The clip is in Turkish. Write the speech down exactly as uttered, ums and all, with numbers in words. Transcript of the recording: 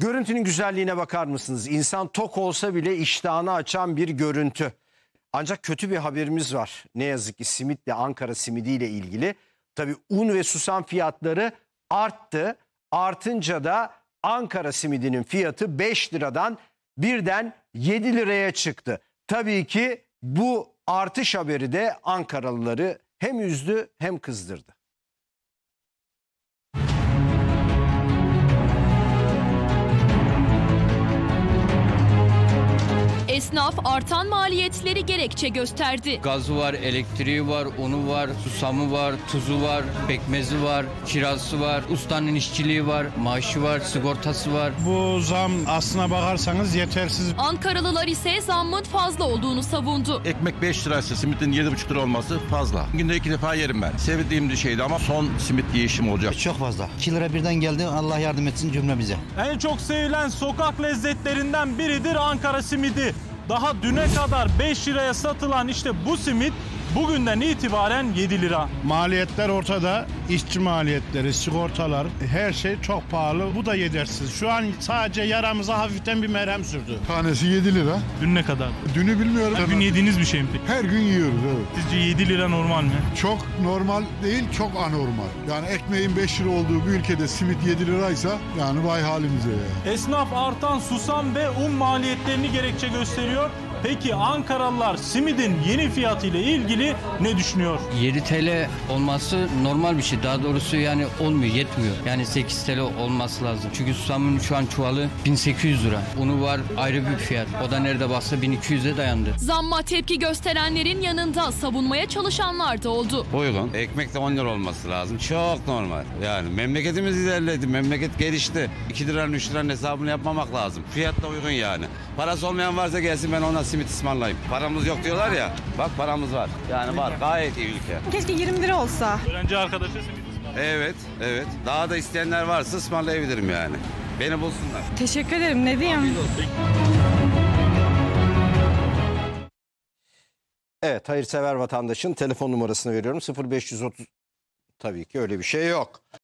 Görüntünün güzelliğine bakar mısınız? İnsan tok olsa bile iştahını açan bir görüntü. Ancak kötü bir haberimiz var. Ne yazık ki simitle, Ankara simidiyle ilgili. Tabii un ve susam fiyatları arttı. Artınca da Ankara simidinin fiyatı beş liradan birden yedi liraya çıktı. Tabii ki bu artış haberi de Ankaralıları hem üzdü hem kızdırdı. Esnaf artan maliyetleri gerekçe gösterdi. Gazı var, elektriği var, unu var, susamı var, tuzu var, pekmezi var, kirası var, ustanın işçiliği var, maaşı var, sigortası var. Bu zam aslına bakarsanız yetersiz. Ankaralılar ise zammın fazla olduğunu savundu. Ekmek beş liraysa simitin yedi buçuk lira olması fazla. Günde iki defa yerim ben. Sevdiğim bir şeydi ama son simit yiyişim olacak. Çok fazla. iki lira birden geldi. Allah yardım etsin cümlemize. En çok sevilen sokak lezzetlerinden biridir Ankara simidi. Daha düne kadar beş liraya satılan işte bu simit bugünden itibaren yedi lira. Maliyetler ortada. İşçi maliyetleri, sigortalar, her şey çok pahalı. Bu da yetersiz. Şu an sadece yaramıza hafiften bir merhem sürdü. Tanesi yedi lira. Dün ne kadar? Dünü bilmiyorum. Her gün yediğiniz bir şey mi peki? Her gün yiyoruz, evet. Sizce yedi lira normal mi? Çok normal değil, çok anormal. Yani ekmeğin beş lira olduğu bir ülkede simit yedi liraysa yani vay halimize ya. Esnaf artan susam ve un maliyetlerini gerekçe gösteriyor. Peki Ankaralılar simidin yeni fiyatı ile ilgili ne düşünüyor? yedi TL olması normal bir şey. Daha doğrusu yani olmuyor, yetmiyor. Yani sekiz TL olması lazım. Çünkü susamın şu an çuvalı bin sekiz yüz lira. Unu var ayrı bir fiyat. O da nerede baksa bin iki yüze dayandı. Zamma tepki gösterenlerin yanında savunmaya çalışanlar da oldu. Uygun. Ekmek de on lira olması lazım. Çok normal. Yani memleketimiz ilerledi. Memleket gelişti. iki liranın üç liranın hesabını yapmamak lazım. Fiyat da uygun yani. Parası olmayan varsa gelsin ben ona simit ısmarlayayım. Paramız yok diyorlar ya. Bak paramız var. Yani var. Gayet iyi ülke. Keşke yirmi lira olsa. Öğrenci arkadaşa simit ısmarlayın. Evet, evet. Daha da isteyenler varsa ısmarlayabilirim yani. Beni bulsunlar. Teşekkür ederim. Ne diyeyim? Evet, hayırsever vatandaşın telefon numarasını veriyorum. sıfır beş yüz otuz. Tabii ki öyle bir şey yok.